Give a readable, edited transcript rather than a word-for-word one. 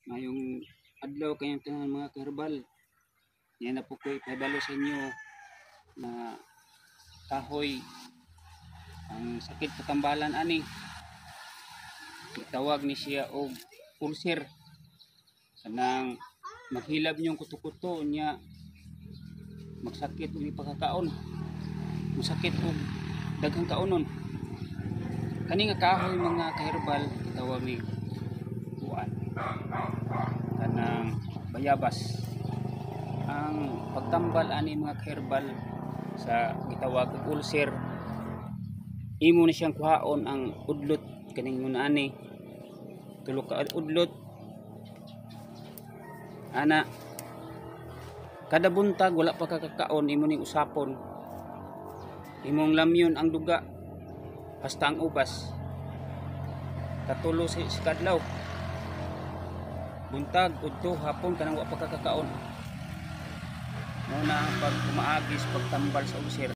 Ngayong adlaw kayong tanan mga kaherbal. Yan na po ko ipabalo sa inyo na kahoy ang sakit katambalan ani. Itawag ni siya og ulcer. Kanang maghilab niyong kuto-kuto niya magsakit ug pagkakaon. Masakit og daghang kaonon. Kani nga kahoy mga kaherbal itawag ni buwan. Kanang bayabas. Ang pagtambal ani mga kaherbal sa gitawag og ulcer, imo na siyang kuhaon ang udlot kaning yun ani tulo ka udlot ana kada buntag wala pa kakakaon imo ning usapon imong lamyon ang duga hasta ang ubas katulo si kadlaw buntag udto hapon kanang wa pa kakakaon mo na ang pag umaagis pagtambal sa ulcer.